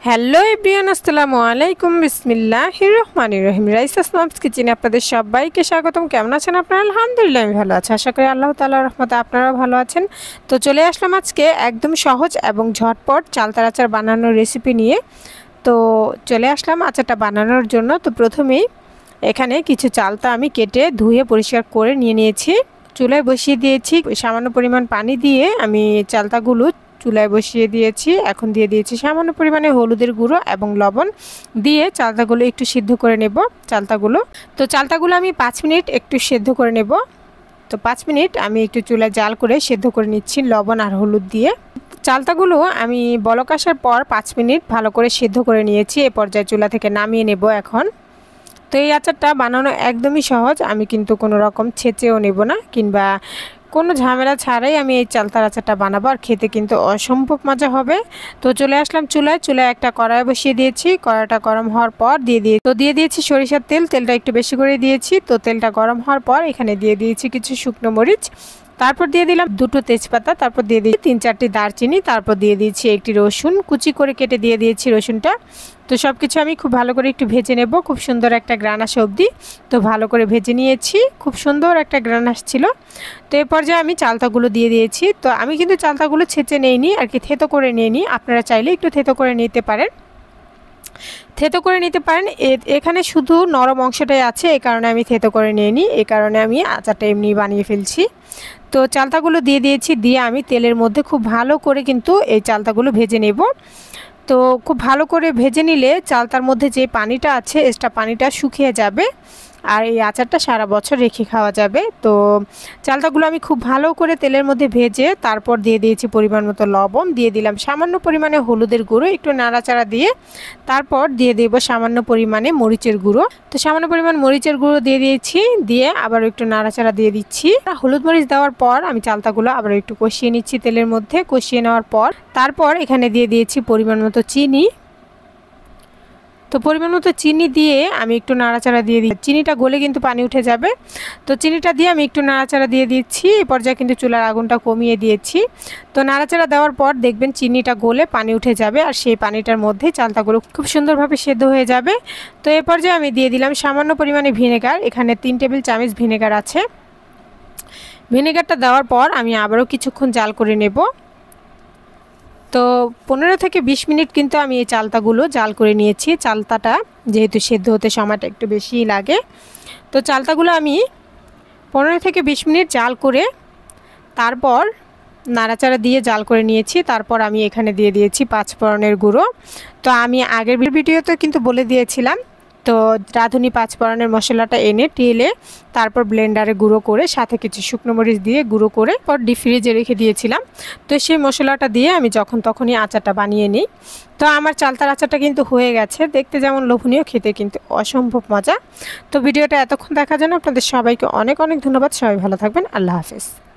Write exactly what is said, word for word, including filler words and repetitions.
Hello everyone, আসসালামু আলাইকুম। বিসমিল্লাহির রহমানির রহিম। রাইসাস মমস কিচেনে আপনাদের সবাইকে স্বাগতম। কেমন আছেন আপনারা? আলহামদুলিল্লাহ আমি ভালো আছি। আশা করি আল্লাহ তাআলার রহমতে আপনারাও ভালো আছেন। তো চলে আসলাম আজকে একদম সহজ এবং ঝটপট চালতার আচার বানানোর রেসিপি নিয়ে। তো চলে আসলাম আচারটা বানানোর জন্য। তো প্রথমেই এখানে কিছু চালতা আমি কেটে ধুয়ে পরিষ্কার করে নিয়ে নিয়েছি। চুলায় বসিয়ে দিয়েছি, সামান্য পরিমাণ পানি দিয়ে আমি চালতাগুলো চুলায় বসিয়ে দিয়েছি। এখন দিয়ে দিয়েছি সামান্য পরিমাণে হলুদের গুঁড়ো এবং লবণ দিয়ে চালতাগুলো একটু সিদ্ধ করে নেব। চালতাগুলো তো চালতাগুলো আমি পাঁচ মিনিট একটু সিদ্ধ করে নেব। তো পাঁচ মিনিট আমি একটু চুলায় জাল করে সিদ্ধ করে নিচ্ছি লবণ আর হলুদ দিয়ে। চালতাগুলো আমি বলক আসার পর পাঁচ মিনিট ভালো করে সিদ্ধ করে নিয়েছি। এ পর্যায়ে চুলা থেকে নামিয়ে নেব এখন। তো এই আচারটা বানানো একদমই সহজ। আমি কিন্তু কোনো রকম ছেঁচেও নেব না, কিংবা কোনো ঝামেলা ছাড়াই আমি এই চালতার আচারটা বানাবো, আর খেতে কিন্তু অসম্ভব মজা হবে। তো চলে আসলাম চুলায়। চুলায় একটা কড়াই বসিয়ে দিয়েছি। কড়াইটা গরম হওয়ার পর দিয়ে দিয়ে তো দিয়ে দিয়েছি সরিষার তেল। তেলটা একটু বেশি করে দিয়েছি। তো তেলটা গরম হওয়ার পর এখানে দিয়ে দিয়েছি কিছু শুকনো মরিচ, তারপর দিয়ে দিলাম দুটো তেজপাতা, তারপর দিয়ে দিয়েছি তিন চারটি দারচিনি, তারপর দিয়ে দিয়েছি একটি রসুন কুচি করে কেটে দিয়ে দিয়েছি রসুনটা। তো সব কিছু আমি খুব ভালো করে একটু ভেজে নেব, খুব সুন্দর একটা গ্রান আসা অবধি। তো ভালো করে ভেজে নিয়েছি, খুব সুন্দর একটা গ্রান আসছিল। তো এই পর্যায়ে আমি চালতাগুলো দিয়ে দিয়েছি। তো আমি কিন্তু চালতাগুলো ছেঁচে নেইনি, আর কি থেতো করে নিইনি। আপনারা চাইলে একটু থেতো করে নিতে পারেন, থেতো করে নিতে পারেন। এখানে শুধু নরম অংশটাই আছে, এই কারণে আমি থেতো করে নিইনি, এই কারণে আমি আচারটা এমনি বানিয়ে ফেলছি। তো চালতাগুলো দিয়ে দিয়েছি, দিয়ে আমি তেলের মধ্যে খুব ভালো করে কিন্তু এই চালতাগুলো ভেজে নেব। তো খুব ভালো করে ভেজে নিলে চালতার মধ্যে যে পানিটা আছে এক্সট্রা পানিটা শুকিয়ে যাবে, আর এই আচারটা সারা বছর রেখে খাওয়া যাবে। তো চালতাগুলো আমি খুব ভালো করে তেলের মধ্যে ভেজে তারপর দিয়ে দিয়েছি পরিমাণ মতো লবণ, দিয়ে দিলাম সামান্য পরিমাণে হলুদের গুঁড়ো, একটু নাড়াচাড়া দিয়ে তারপর দিয়ে দেব সামান্য পরিমাণে মরিচের গুঁড়ো। তো সামান্য পরিমাণ মরিচের গুঁড়ো দিয়ে দিয়েছি, দিয়ে আবার একটু নাড়াচাড়া দিয়ে দিচ্ছি। হলুদ মরিচ দেওয়ার পর আমি চালতাগুলো আবার একটু কষিয়ে নিচ্ছি তেলের মধ্যে। কষিয়ে নেওয়ার পর তারপর এখানে দিয়ে দিয়েছি পরিমাণ মতো চিনি। তো পরিমাণ মতো চিনি দিয়ে আমি একটু নাড়াচাড়া দিয়ে দিই। চিনিটা গলে কিন্তু পানি উঠে যাবে। তো চিনিটা দিয়ে আমি একটু নাড়াচাড়া দিয়ে দিচ্ছি। এই পর্যায়ে কিন্তু চুলার আগুনটা কমিয়ে দিয়েছি। তো নাড়াচাড়া দেওয়ার পর দেখবেন চিনিটা গলে পানি উঠে যাবে, আর সেই পানিটার মধ্যে চালতাগুলো খুব সুন্দরভাবে সেদ্ধ হয়ে যাবে। তো এই পর্যায়ে আমি দিয়ে দিলাম সামান্য পরিমাণে ভিনেগার। এখানে তিন টেবিল চামচ ভিনেগার আছে। ভিনেগারটা দেওয়ার পর আমি আবারও কিছুক্ষণ জাল করে নেব। তো পনেরো থেকে বিশ মিনিট কিন্তু আমি এই চালতাগুলো জাল করে নিয়েছি। চালতাটা যেহেতু সেদ্ধ হতে সময়টা একটু বেশিই লাগে, তো চালতাগুলো আমি পনেরো থেকে বিশ মিনিট জাল করে তারপর নাড়াচাড়া দিয়ে জাল করে নিয়েছি। তারপর আমি এখানে দিয়ে দিয়েছি পাঁচফোড়নের গুঁড়ো। তো আমি আগের ভিডিওতে কিন্তু বলে দিয়েছিলাম, তো রাঁধুনি পাঁচফোড়নের মশলাটা এনে টেলে তারপর ব্লেন্ডারে গুঁড়ো করে সাথে কিছু শুকনো মরিচ দিয়ে গুঁড়ো করে পর ডিপ ফ্রিজে রেখে দিয়েছিলাম। তো সেই মশলাটা দিয়ে আমি যখন তখনই আচারটা বানিয়ে নিই। তো আমার চালতার আচারটা কিন্তু হয়ে গেছে। দেখতে যেমন লোভনীয়, খেতে কিন্তু অসম্ভব মজা। তো ভিডিওটা এতক্ষণ দেখার জন্য আপনাদের সবাইকে অনেক অনেক ধন্যবাদ। সবাই ভালো থাকবেন। আল্লাহ হাফেজ।